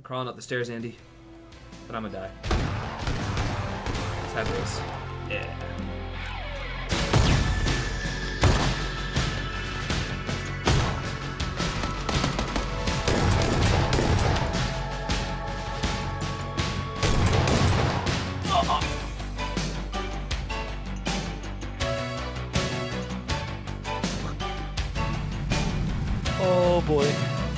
I'm crawling up the stairs, Andy. But I'm gonna die. Sideways. Yeah. Oh boy.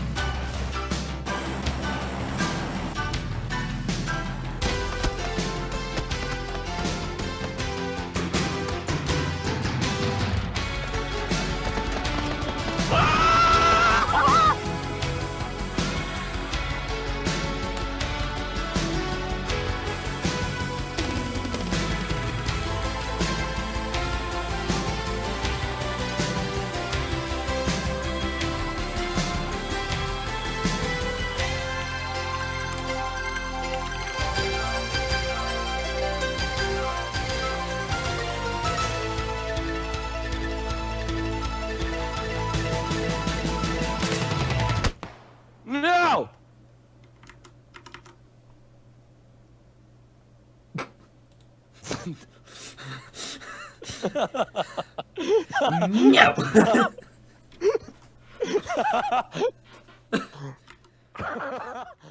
No! No.